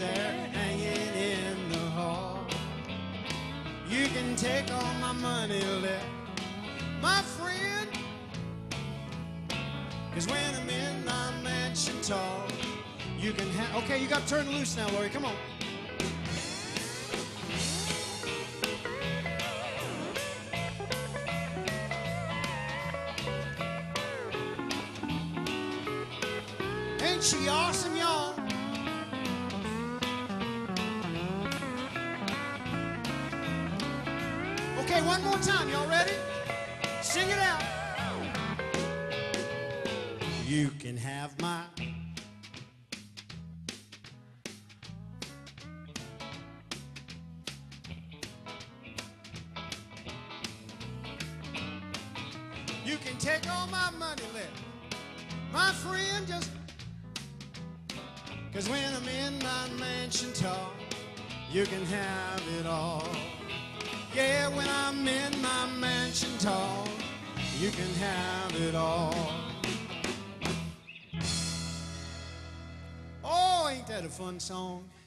there hanging in the hall. You can take all my money left, my friend, 'cause when I'm in my mansion tall, you can have... Okay, you got to turn loose now, Lori. Come on. Ain't she awesome, y'all? Okay, one more time. Y'all ready? Sing it out. You can have my... You can take all my money left, my friend, just... 'Cause when I'm in my mansion tall, you can have it all. Yeah, when I'm in my mansion tall, you can have it all. Oh, ain't that a fun song?